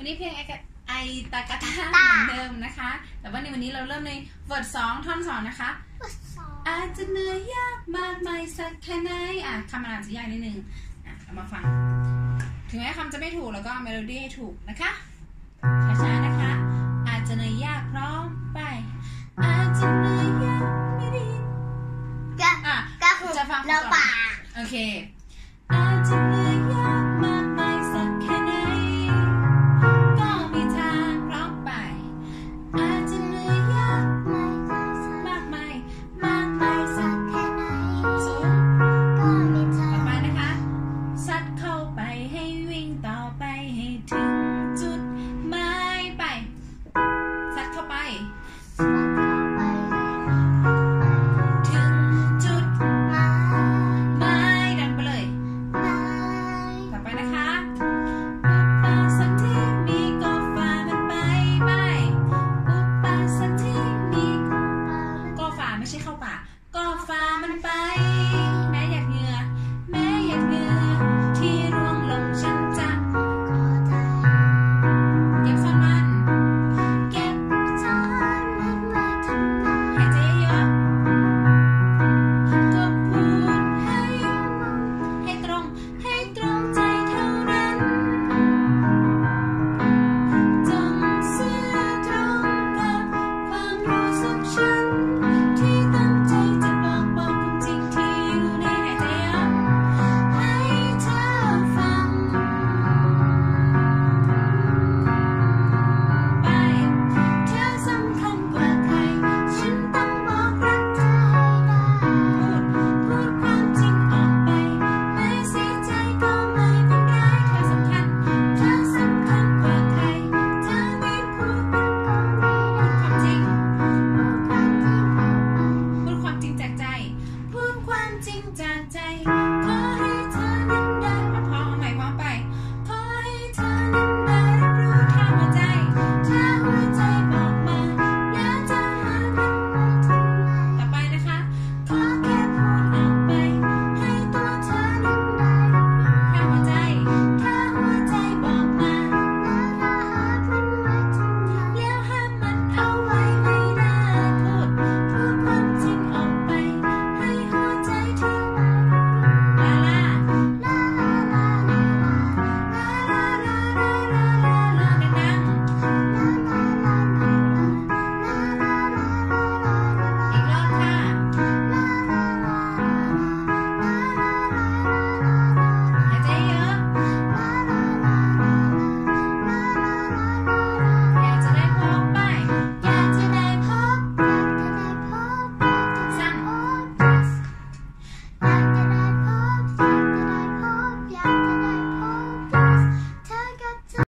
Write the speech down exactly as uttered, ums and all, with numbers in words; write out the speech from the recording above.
วันนี้เพลงไอตากาตาเหมือนเดิมนะคะแต่ว่าในวันนี้เราเริ่มในบทสองท่อนสองนะคะอาจจะเหนื่อยยากมากมายสักแค่ไหนอ่ะคำมันอาจจะยากนิดนึงอ่ะเรามาฟังถึงแม้คำจะไม่ถูกแล้วก็เมโลดี้ให้ถูกนะคะช้าๆนะคะอาจจะเหนื่อยยากพร้อมไปอาจจะเหนื่อยยากไม่ดีอ่ะก็คือจะฟังเราป่าโอเคอาจจะเหนื่อย